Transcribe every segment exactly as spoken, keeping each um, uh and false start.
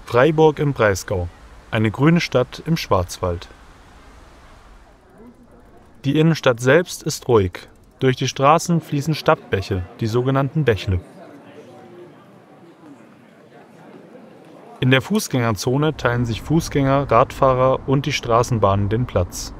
Freiburg im Breisgau, eine grüne Stadt im Schwarzwald. Die Innenstadt selbst ist ruhig. Durch die Straßen fließen Stadtbäche, die sogenannten Bächle. In der Fußgängerzone teilen sich Fußgänger, Radfahrer und die Straßenbahnen den Platz.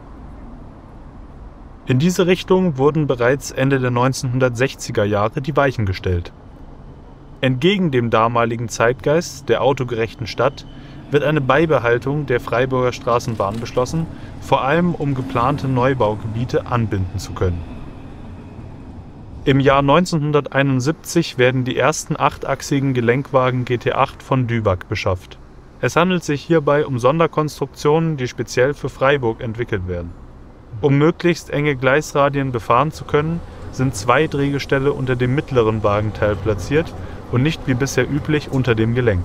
In diese Richtung wurden bereits Ende der neunzehnhundertsechziger Jahre die Weichen gestellt. Entgegen dem damaligen Zeitgeist der autogerechten Stadt wird eine Beibehaltung der Freiburger Straßenbahn beschlossen, vor allem um geplante Neubaugebiete anbinden zu können. Im Jahr neunzehnhunderteinundsiebzig werden die ersten achtachsigen Gelenkwagen G T acht von Düwag beschafft. Es handelt sich hierbei um Sonderkonstruktionen, die speziell für Freiburg entwickelt werden. Um möglichst enge Gleisradien befahren zu können, sind zwei Drehgestelle unter dem mittleren Wagenteil platziert und nicht wie bisher üblich unter dem Gelenk.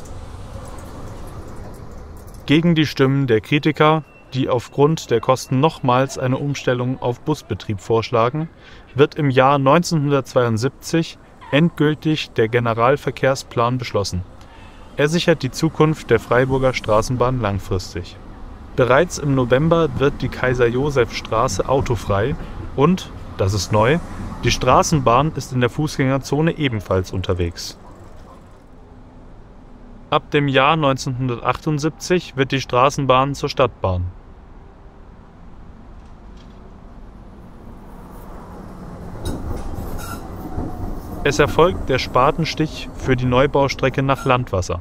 Gegen die Stimmen der Kritiker, die aufgrund der Kosten nochmals eine Umstellung auf Busbetrieb vorschlagen, wird im Jahr neunzehnhundertzweiundsiebzig endgültig der Generalverkehrsplan beschlossen. Er sichert die Zukunft der Freiburger Straßenbahn langfristig. Bereits im November wird die Kaiser-Joseph-Straße autofrei und, das ist neu, die Straßenbahn ist in der Fußgängerzone ebenfalls unterwegs. Ab dem Jahr neunzehnhundertachtundsiebzig wird die Straßenbahn zur Stadtbahn. Es erfolgt der Spatenstich für die Neubaustrecke nach Landwasser.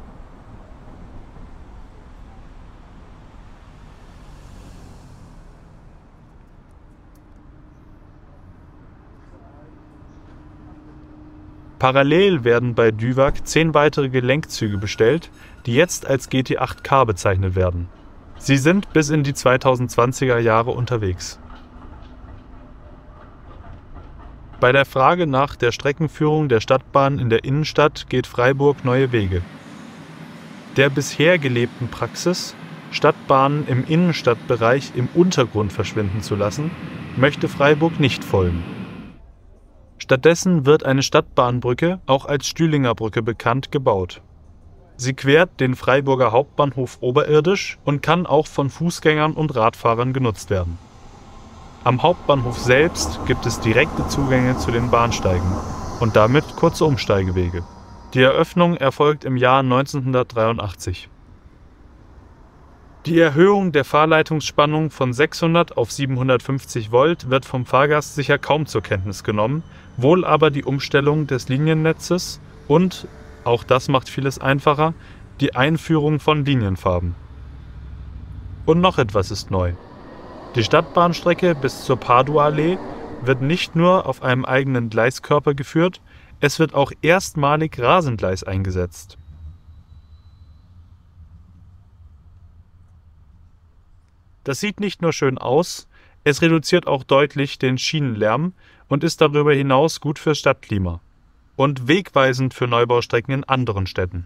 Parallel werden bei Düwag zehn weitere Gelenkzüge bestellt, die jetzt als G T acht K bezeichnet werden. Sie sind bis in die zweitausendzwanziger Jahre unterwegs. Bei der Frage nach der Streckenführung der Stadtbahn in der Innenstadt geht Freiburg neue Wege. Der bisher gelebten Praxis, Stadtbahnen im Innenstadtbereich im Untergrund verschwinden zu lassen, möchte Freiburg nicht folgen. Stattdessen wird eine Stadtbahnbrücke, auch als Stühlinger Brücke bekannt, gebaut. Sie quert den Freiburger Hauptbahnhof oberirdisch und kann auch von Fußgängern und Radfahrern genutzt werden. Am Hauptbahnhof selbst gibt es direkte Zugänge zu den Bahnsteigen und damit kurze Umsteigewege. Die Eröffnung erfolgt im Jahr neunzehnhundertdreiundachtzig. Die Erhöhung der Fahrleitungsspannung von sechshundert auf siebenhundertfünfzig Volt wird vom Fahrgast sicher kaum zur Kenntnis genommen, wohl aber die Umstellung des Liniennetzes und, auch das macht vieles einfacher, die Einführung von Linienfarben. Und noch etwas ist neu. Die Stadtbahnstrecke bis zur Paduallee wird nicht nur auf einem eigenen Gleiskörper geführt, es wird auch erstmalig Rasengleis eingesetzt. Das sieht nicht nur schön aus, es reduziert auch deutlich den Schienenlärm und ist darüber hinaus gut fürs Stadtklima und wegweisend für Neubaustrecken in anderen Städten.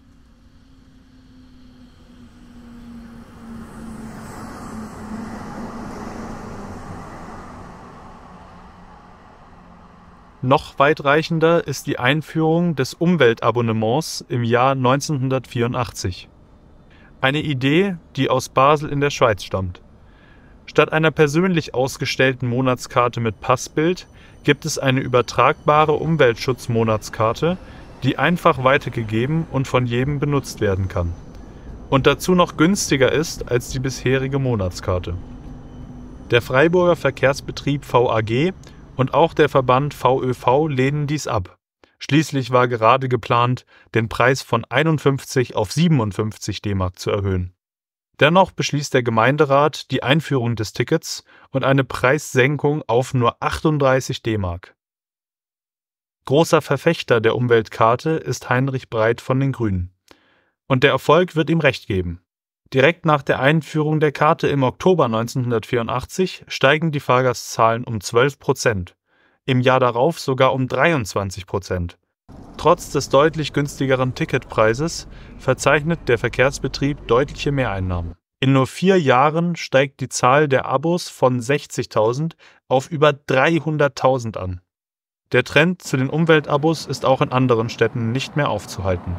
Noch weitreichender ist die Einführung des Umweltabonnements im Jahr neunzehnhundertvierundachtzig. Eine Idee, die aus Basel in der Schweiz stammt. Statt einer persönlich ausgestellten Monatskarte mit Passbild gibt es eine übertragbare Umweltschutzmonatskarte, die einfach weitergegeben und von jedem benutzt werden kann. Und dazu noch günstiger ist als die bisherige Monatskarte. Der Freiburger Verkehrsbetrieb V A G und auch der Verband V Ö V lehnen dies ab. Schließlich war gerade geplant, den Preis von einundfünfzig auf siebenundfünfzig D-Mark zu erhöhen. Dennoch beschließt der Gemeinderat die Einführung des Tickets und eine Preissenkung auf nur achtunddreißig D-Mark. Großer Verfechter der Umweltkarte ist Heinrich Breit von den Grünen. Und der Erfolg wird ihm recht geben. Direkt nach der Einführung der Karte im Oktober neunzehnhundertvierundachtzig steigen die Fahrgastzahlen um zwölf Prozent. Im Jahr darauf sogar um dreiundzwanzig Prozent. Trotz des deutlich günstigeren Ticketpreises verzeichnet der Verkehrsbetrieb deutliche Mehreinnahmen. In nur vier Jahren steigt die Zahl der Abos von sechzigtausend auf über dreihunderttausend an. Der Trend zu den Umweltabos ist auch in anderen Städten nicht mehr aufzuhalten.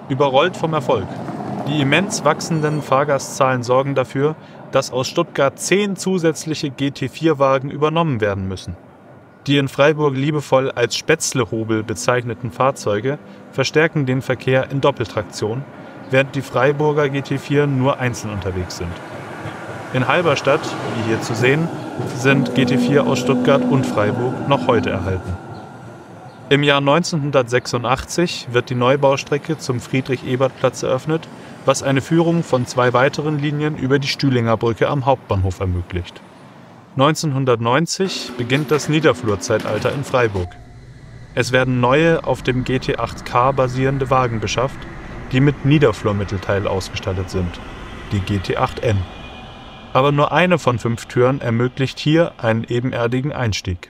Überrollt vom Erfolg. Die immens wachsenden Fahrgastzahlen sorgen dafür, dass aus Stuttgart zehn zusätzliche G T vier Wagen übernommen werden müssen. Die in Freiburg liebevoll als Spätzlehobel bezeichneten Fahrzeuge verstärken den Verkehr in Doppeltraktion, während die Freiburger G T vier nur einzeln unterwegs sind. In Halberstadt, wie hier zu sehen, sind G T vier aus Stuttgart und Freiburg noch heute erhalten. Im Jahr neunzehnhundertsechsundachtzig wird die Neubaustrecke zum Friedrich-Ebert-Platz eröffnet, was eine Führung von zwei weiteren Linien über die Stühlinger Brücke am Hauptbahnhof ermöglicht. neunzehnhundertneunzig beginnt das Niederflurzeitalter in Freiburg. Es werden neue, auf dem G T acht K basierende Wagen beschafft, die mit Niederflurmittelteil ausgestattet sind, die G T acht N. Aber nur eine von fünf Türen ermöglicht hier einen ebenerdigen Einstieg.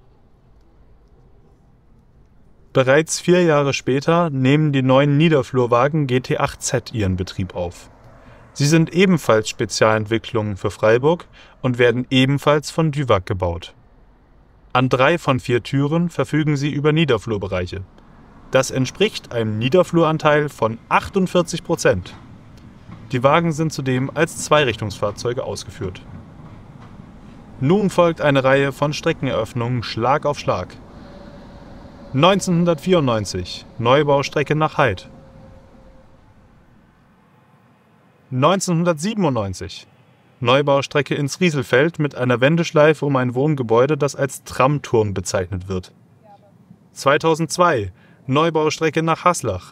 Bereits vier Jahre später nehmen die neuen Niederflurwagen G T acht Z ihren Betrieb auf. Sie sind ebenfalls Spezialentwicklungen für Freiburg und werden ebenfalls von DUEWAG gebaut. An drei von vier Türen verfügen sie über Niederflurbereiche. Das entspricht einem Niederfluranteil von achtundvierzig Prozent. Die Wagen sind zudem als Zweirichtungsfahrzeuge ausgeführt. Nun folgt eine Reihe von Streckeneröffnungen Schlag auf Schlag. neunzehnhundertvierundneunzig – Neubaustrecke nach Haid. neunzehnhundertsiebenundneunzig – Neubaustrecke ins Rieselfeld mit einer Wendeschleife um ein Wohngebäude, das als Tramturm bezeichnet wird. zweitausendzwei – Neubaustrecke nach Haslach.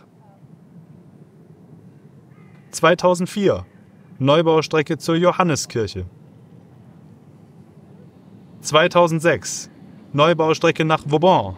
zweitausendvier – Neubaustrecke zur Johanneskirche. zweitausendsechs – Neubaustrecke nach Vauban.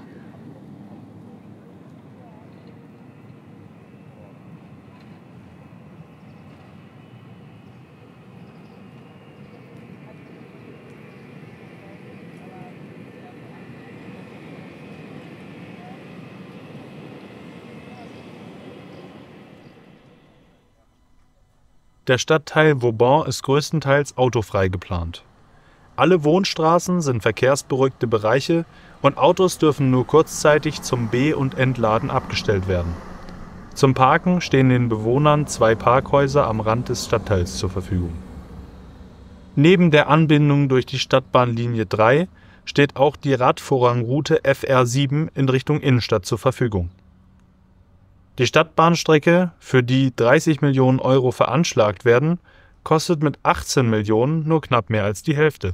Der Stadtteil Vauban ist größtenteils autofrei geplant. Alle Wohnstraßen sind verkehrsberuhigte Bereiche und Autos dürfen nur kurzzeitig zum Be- und Entladen abgestellt werden. Zum Parken stehen den Bewohnern zwei Parkhäuser am Rand des Stadtteils zur Verfügung. Neben der Anbindung durch die Stadtbahnlinie drei steht auch die Radvorrangroute F R sieben in Richtung Innenstadt zur Verfügung. Die Stadtbahnstrecke, für die dreißig Millionen Euro veranschlagt werden, kostet mit achtzehn Millionen nur knapp mehr als die Hälfte.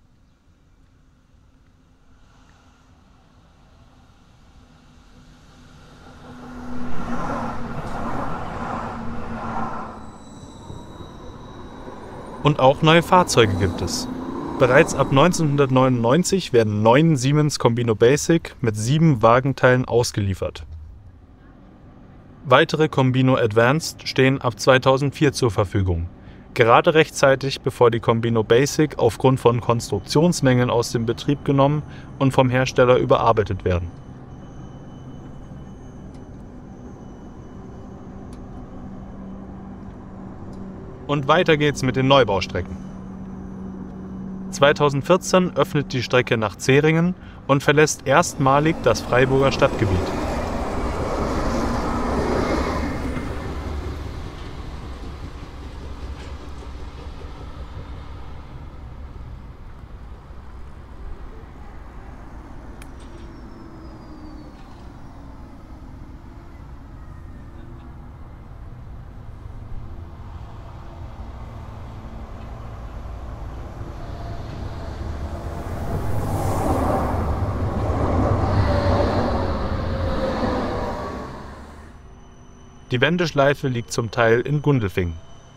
Und auch neue Fahrzeuge gibt es. Bereits ab neunzehnhundertneunundneunzig werden neun Siemens Combino Basic mit sieben Wagenteilen ausgeliefert. Weitere Combino Advanced stehen ab zweitausendvier zur Verfügung, gerade rechtzeitig bevor die Combino Basic aufgrund von Konstruktionsmängeln aus dem Betrieb genommen und vom Hersteller überarbeitet werden. Und weiter geht's mit den Neubaustrecken. zweitausendvierzehn öffnet die Strecke nach Zähringen und verlässt erstmalig das Freiburger Stadtgebiet. Die Wendeschleife liegt zum Teil in Gundelfingen.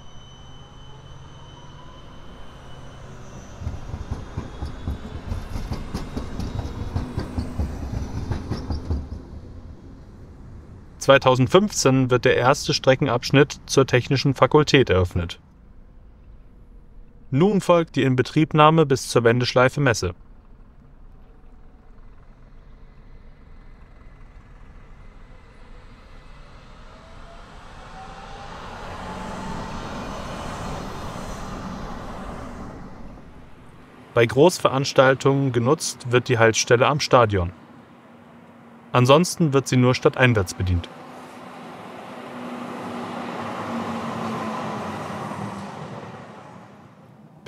zweitausendfünfzehn wird der erste Streckenabschnitt zur Technischen Fakultät eröffnet. Nun folgt die Inbetriebnahme bis zur Wendeschleife Messe. Bei Großveranstaltungen genutzt wird die Haltestelle am Stadion. Ansonsten wird sie nur stadteinwärts bedient.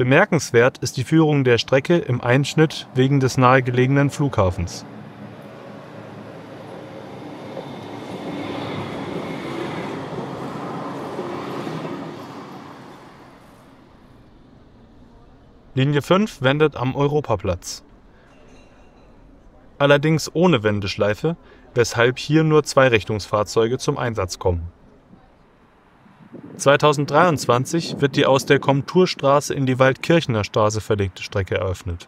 Bemerkenswert ist die Führung der Strecke im Einschnitt wegen des nahegelegenen Flughafens. Linie fünf wendet am Europaplatz. Allerdings ohne Wendeschleife, weshalb hier nur Zweirichtungsfahrzeuge zum Einsatz kommen. zweitausenddreiundzwanzig wird die aus der Komturstraße in die Waldkirchener Straße verlegte Strecke eröffnet.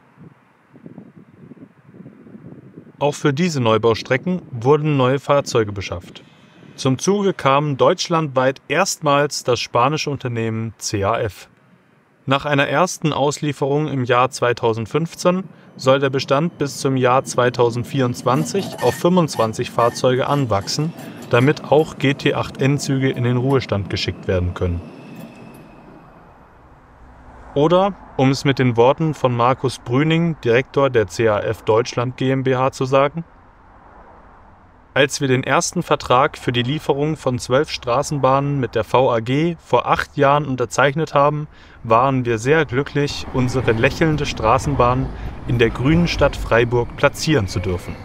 Auch für diese Neubaustrecken wurden neue Fahrzeuge beschafft. Zum Zuge kam deutschlandweit erstmals das spanische Unternehmen C A F. Nach einer ersten Auslieferung im Jahr zweitausendfünfzehn soll der Bestand bis zum Jahr zweitausendvierundzwanzig auf fünfundzwanzig Fahrzeuge anwachsen, damit auch G T acht N-Züge in den Ruhestand geschickt werden können. Oder, um es mit den Worten von Markus Brüning, Direktor der C A F Deutschland GmbH, zu sagen: Als wir den ersten Vertrag für die Lieferung von zwölf Straßenbahnen mit der V A G vor acht Jahren unterzeichnet haben, waren wir sehr glücklich, unsere lächelnde Straßenbahn in der grünen Stadt Freiburg platzieren zu dürfen.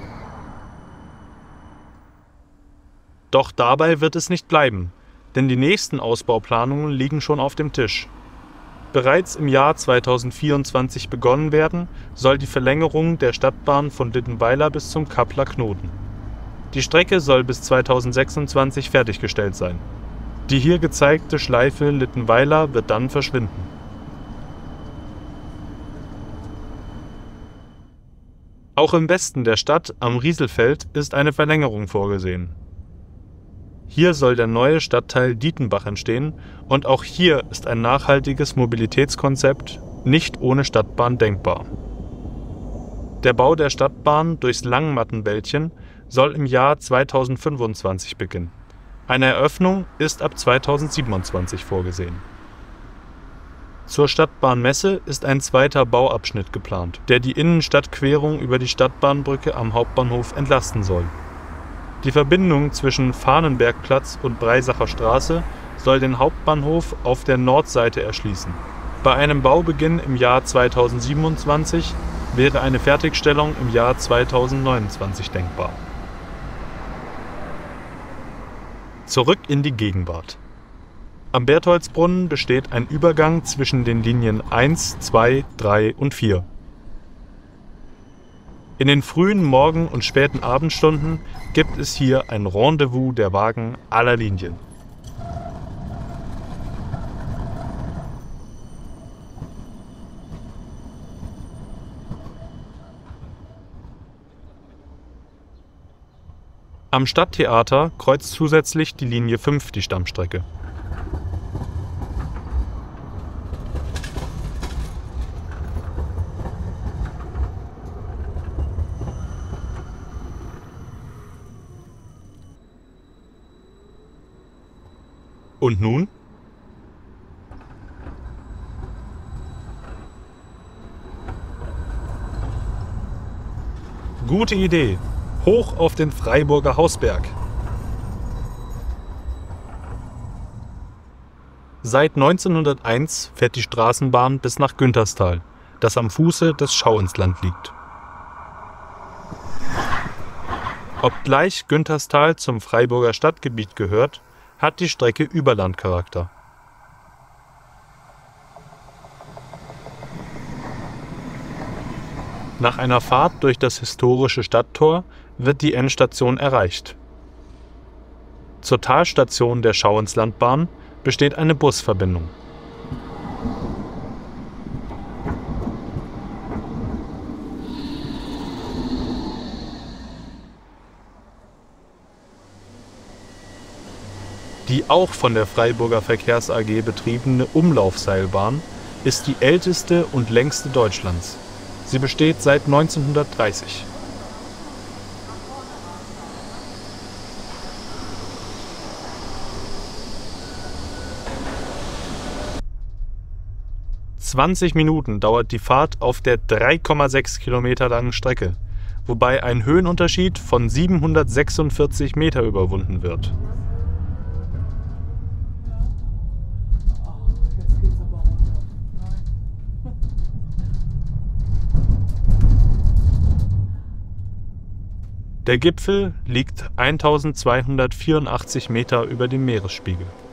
Doch dabei wird es nicht bleiben, denn die nächsten Ausbauplanungen liegen schon auf dem Tisch. Bereits im Jahr zweitausendvierundzwanzig begonnen werden soll die Verlängerung der Stadtbahn von Littenweiler bis zum Kappler Knoten. Die Strecke soll bis zweitausendsechsundzwanzig fertiggestellt sein. Die hier gezeigte Schleife Littenweiler wird dann verschwinden. Auch im Westen der Stadt am Rieselfeld ist eine Verlängerung vorgesehen. Hier soll der neue Stadtteil Dietenbach entstehen und auch hier ist ein nachhaltiges Mobilitätskonzept nicht ohne Stadtbahn denkbar. Der Bau der Stadtbahn durchs Langmattenwäldchen soll im Jahr zweitausendfünfundzwanzig beginnen. Eine Eröffnung ist ab zweitausendsiebenundzwanzig vorgesehen. Zur Stadtbahnmesse ist ein zweiter Bauabschnitt geplant, der die Innenstadtquerung über die Stadtbahnbrücke am Hauptbahnhof entlasten soll. Die Verbindung zwischen Fahnenbergplatz und Breisacher Straße soll den Hauptbahnhof auf der Nordseite erschließen. Bei einem Baubeginn im Jahr zweitausendsiebenundzwanzig wäre eine Fertigstellung im Jahr zweitausendneunundzwanzig denkbar. Zurück in die Gegenwart. Am Bertholdsbrunnen besteht ein Übergang zwischen den Linien eins, zwei, drei und vier. In den frühen Morgen- und späten Abendstunden gibt es hier ein Rendezvous der Wagen aller Linien. Am Stadttheater kreuzt zusätzlich die Linie fünf die Stammstrecke. Und nun? Gute Idee! Hoch auf den Freiburger Hausberg! Seit neunzehnhunderteins fährt die Straßenbahn bis nach Günterstal, das am Fuße des Schauinsland liegt. Obgleich Günterstal zum Freiburger Stadtgebiet gehört, hat die Strecke Überlandcharakter. Nach einer Fahrt durch das historische Stadttor wird die Endstation erreicht. Zur Talstation der Schauinslandbahn besteht eine Busverbindung. Die auch von der Freiburger Verkehrs A G betriebene Umlaufseilbahn ist die älteste und längste Deutschlands. Sie besteht seit neunzehnhundertdreißig. zwanzig Minuten dauert die Fahrt auf der drei Komma sechs Kilometer langen Strecke, wobei ein Höhenunterschied von siebenhundertsechsundvierzig Meter überwunden wird. Der Gipfel liegt eintausendzweihundertvierundachtzig Meter über dem Meeresspiegel.